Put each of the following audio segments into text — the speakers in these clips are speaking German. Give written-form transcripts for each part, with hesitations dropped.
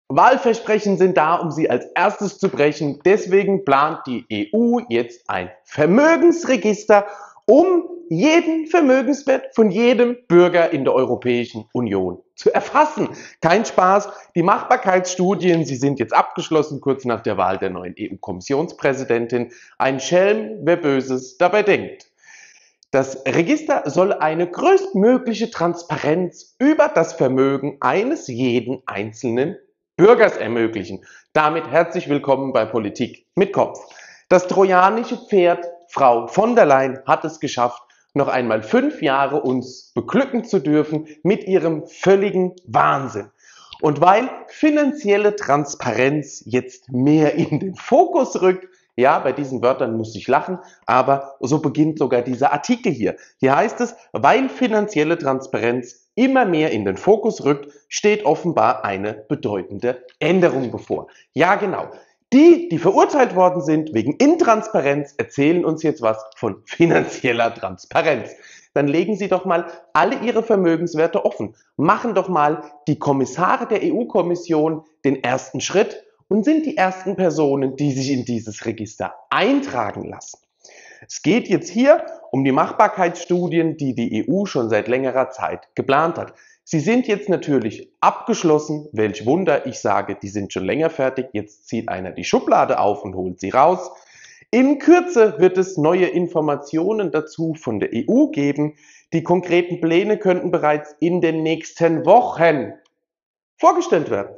Wahlversprechen sind da, um sie als erstes zu brechen. Deswegen plant die EU jetzt ein Vermögensregister, um jeden Vermögenswert von jedem Bürger in der Europäischen Union zu erfassen. Kein Spaß. Die Machbarkeitsstudien, sie sind jetzt abgeschlossen, kurz nach der Wahl der neuen EU-Kommissionspräsidentin. Ein Schelm, wer Böses dabei denkt. Das Register soll eine größtmögliche Transparenz über das Vermögen eines jeden einzelnen Bürgers ermöglichen. Damit herzlich willkommen bei Politik mit Kopf. Das trojanische Pferd, Frau von der Leyen, hat es geschafft, noch einmal 5 Jahre uns beglücken zu dürfen mit ihrem völligen Wahnsinn. Und weil finanzielle Transparenz jetzt mehr in den Fokus rückt, ja, bei diesen Wörtern muss ich lachen, aber so beginnt sogar dieser Artikel hier. Hier heißt es, weil finanzielle Transparenz immer mehr in den Fokus rückt, steht offenbar eine bedeutende Änderung bevor. Ja, genau. Die verurteilt worden sind wegen Intransparenz, erzählen uns jetzt was von finanzieller Transparenz. Dann legen Sie doch mal alle Ihre Vermögenswerte offen. Machen doch mal die Kommissare der EU-Kommission den ersten Schritt und sind die ersten Personen, die sich in dieses Register eintragen lassen. Es geht jetzt hier um die Machbarkeitsstudien, die die EU schon seit längerer Zeit geplant hat. Sie sind jetzt natürlich abgeschlossen. Welch Wunder, ich sage, die sind schon länger fertig. Jetzt zieht einer die Schublade auf und holt sie raus. In Kürze wird es neue Informationen dazu von der EU geben. Die konkreten Pläne könnten bereits in den nächsten Wochen vorgestellt werden.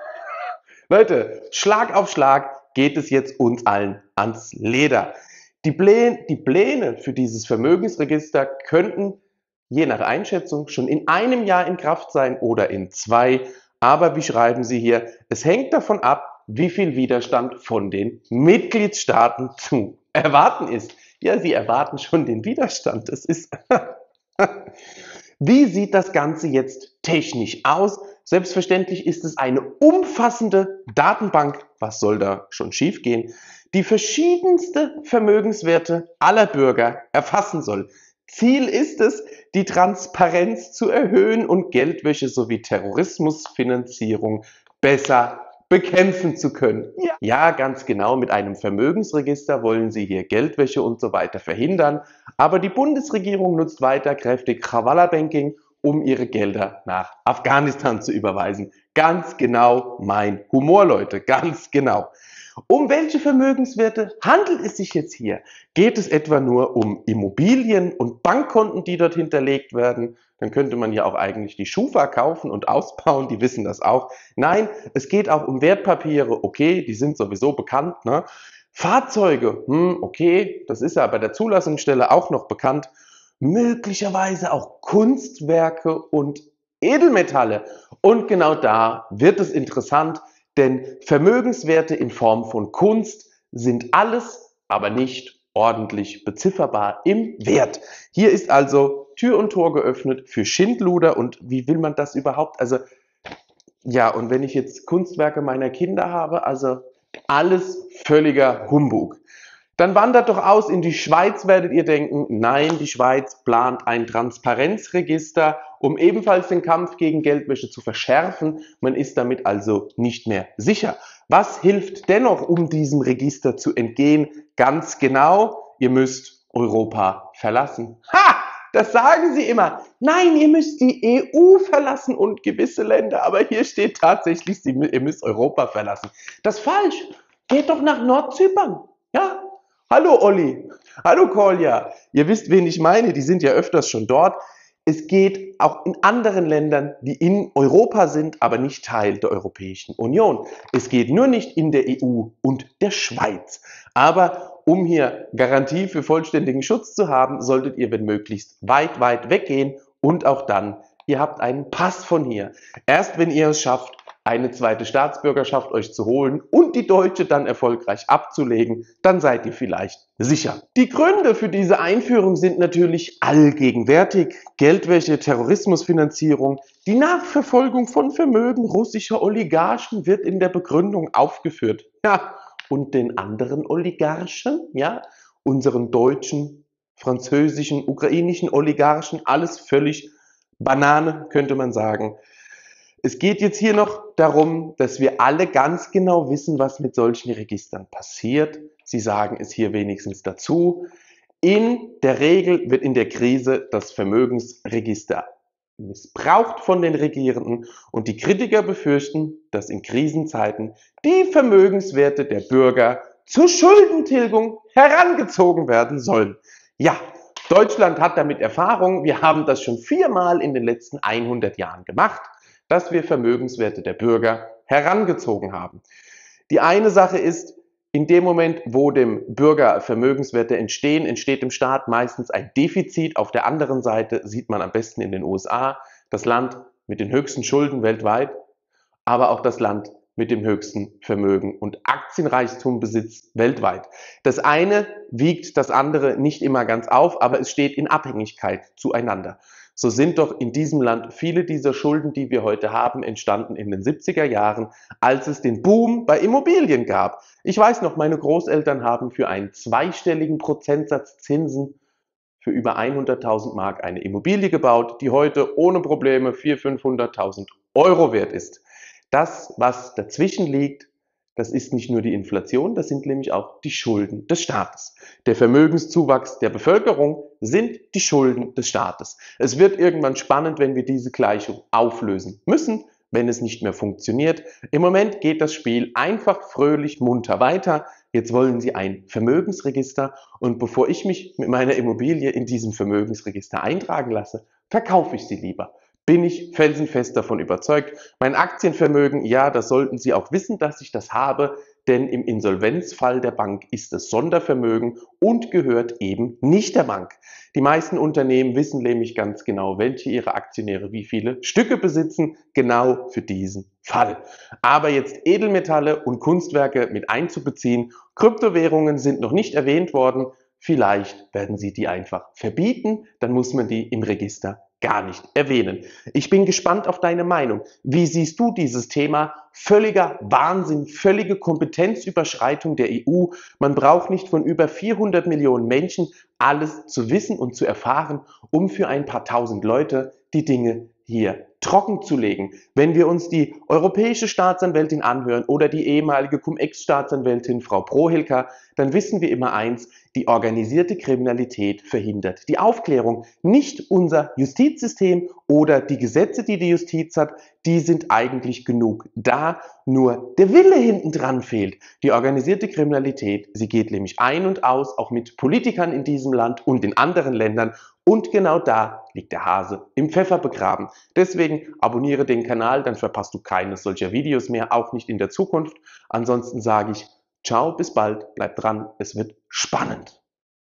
Leute, Schlag auf Schlag geht es jetzt uns allen ans Leder. Die Pläne für dieses Vermögensregister könnten je nach Einschätzung schon in einem Jahr in Kraft sein oder in 2. Aber wie schreiben Sie hier? Es hängt davon ab, wie viel Widerstand von den Mitgliedstaaten zu erwarten ist. Ja, Sie erwarten schon den Widerstand. Das ist Wie sieht das Ganze jetzt technisch aus? Selbstverständlich ist es eine umfassende Datenbank. Was soll da schon schiefgehen? Die verschiedenste Vermögenswerte aller Bürger erfassen soll. Ziel ist es, die Transparenz zu erhöhen und Geldwäsche sowie Terrorismusfinanzierung besser bekämpfen zu können. Ja, ganz genau, mit einem Vermögensregister wollen sie hier Geldwäsche und so weiter verhindern. Aber die Bundesregierung nutzt weiter kräftig Hawala-Banking, um ihre Gelder nach Afghanistan zu überweisen. Ganz genau mein Humor, Leute, ganz genau. Um welche Vermögenswerte handelt es sich jetzt hier? Geht es etwa nur um Immobilien und Bankkonten, die dort hinterlegt werden? Dann könnte man ja auch eigentlich die Schufa kaufen und ausbauen, die wissen das auch. Nein, es geht auch um Wertpapiere, okay, die sind sowieso bekannt, ne? Fahrzeuge, okay, das ist ja bei der Zulassungsstelle auch noch bekannt. Möglicherweise auch Kunstwerke und Edelmetalle. Und genau da wird es interessant, denn Vermögenswerte in Form von Kunst sind alles, aber nicht ordentlich bezifferbar im Wert. Hier ist also Tür und Tor geöffnet für Schindluder. Und wie will man das überhaupt? Also ja, und wenn ich jetzt Kunstwerke meiner Kinder habe, also alles völliger Humbug. Dann wandert doch aus in die Schweiz, werdet ihr denken. Nein, die Schweiz plant ein Transparenzregister, um ebenfalls den Kampf gegen Geldwäsche zu verschärfen. Man ist damit also nicht mehr sicher. Was hilft dennoch, um diesem Register zu entgehen? Ganz genau, ihr müsst Europa verlassen. Ha! Das sagen sie immer. Nein, ihr müsst die EU verlassen und gewisse Länder. Aber hier steht tatsächlich, ihr müsst Europa verlassen. Das ist falsch. Geht doch nach Nordzypern. Ja? Hallo Olli, hallo Kolja, ihr wisst, wen ich meine, die sind ja öfters schon dort. Es geht auch in anderen Ländern, die in Europa sind, aber nicht Teil der Europäischen Union. Es geht nur nicht in der EU und der Schweiz. Aber um hier Garantie für vollständigen Schutz zu haben, solltet ihr, wenn möglichst, weit, weit weggehen und auch dann, ihr habt einen Pass von hier. Erst wenn ihr es schafft, eine zweite Staatsbürgerschaft euch zu holen und die deutsche dann erfolgreich abzulegen, dann seid ihr vielleicht sicher. Die Gründe für diese Einführung sind natürlich allgegenwärtig. Geldwäsche, Terrorismusfinanzierung, die Nachverfolgung von Vermögen russischer Oligarchen wird in der Begründung aufgeführt. Ja, und den anderen Oligarchen, ja, unseren deutschen, französischen, ukrainischen Oligarchen, alles völlig Banane, könnte man sagen. Es geht jetzt hier noch darum, dass wir alle ganz genau wissen, was mit solchen Registern passiert. Sie sagen es hier wenigstens dazu. In der Regel wird in der Krise das Vermögensregister missbraucht von den Regierenden und die Kritiker befürchten, dass in Krisenzeiten die Vermögenswerte der Bürger zur Schuldentilgung herangezogen werden sollen. Ja, Deutschland hat damit Erfahrung. Wir haben das schon 4-mal in den letzten 100 Jahren gemacht, dass wir Vermögenswerte der Bürger herangezogen haben. Die eine Sache ist, in dem Moment, wo dem Bürger Vermögenswerte entstehen, entsteht im Staat meistens ein Defizit. Auf der anderen Seite sieht man am besten in den USA das Land mit den höchsten Schulden weltweit, aber auch das Land mit dem höchsten Vermögen und Aktienreichtumbesitz weltweit. Das eine wiegt das andere nicht immer ganz auf, aber es steht in Abhängigkeit zueinander. So sind doch in diesem Land viele dieser Schulden, die wir heute haben, entstanden in den 70er Jahren, als es den Boom bei Immobilien gab. Ich weiß noch, meine Großeltern haben für einen zweistelligen Prozentsatz Zinsen für über 100.000 Mark eine Immobilie gebaut, die heute ohne Probleme 400.000, 500.000 Euro wert ist. Das, was dazwischen liegt, das ist nicht nur die Inflation, das sind nämlich auch die Schulden des Staates. Der Vermögenszuwachs der Bevölkerung sind die Schulden des Staates. Es wird irgendwann spannend, wenn wir diese Gleichung auflösen müssen, wenn es nicht mehr funktioniert. Im Moment geht das Spiel einfach fröhlich munter weiter. Jetzt wollen sie ein Vermögensregister und bevor ich mich mit meiner Immobilie in diesem Vermögensregister eintragen lasse, verkaufe ich sie lieber. Bin ich felsenfest davon überzeugt. Mein Aktienvermögen, ja, das sollten Sie auch wissen, dass ich das habe, denn im Insolvenzfall der Bank ist es Sondervermögen und gehört eben nicht der Bank. Die meisten Unternehmen wissen nämlich ganz genau, welche ihrer Aktionäre wie viele Stücke besitzen, genau für diesen Fall. Aber jetzt Edelmetalle und Kunstwerke mit einzubeziehen, Kryptowährungen sind noch nicht erwähnt worden, vielleicht werden Sie die einfach verbieten, dann muss man die im Register gar nicht erwähnen. Ich bin gespannt auf deine Meinung. Wie siehst du dieses Thema? Völliger Wahnsinn, völlige Kompetenzüberschreitung der EU. Man braucht nicht von über 400 Millionen Menschen alles zu wissen und zu erfahren, um für ein paar tausend Leute die Dinge hier trocken zu legen. Wenn wir uns die europäische Staatsanwältin anhören oder die ehemalige Cum-Ex-Staatsanwältin Frau Prohilka, dann wissen wir immer eins, die organisierte Kriminalität verhindert die Aufklärung. Nicht unser Justizsystem oder die Gesetze, die die Justiz hat, die sind eigentlich genug da, nur der Wille hinten dran fehlt. Die organisierte Kriminalität, sie geht nämlich ein und aus, auch mit Politikern in diesem Land und in anderen Ländern. Und genau da liegt der Hase im Pfeffer begraben. Deswegen abonniere den Kanal, dann verpasst du keines solcher Videos mehr, auch nicht in der Zukunft. Ansonsten sage ich ciao, bis bald, bleib dran, es wird spannend.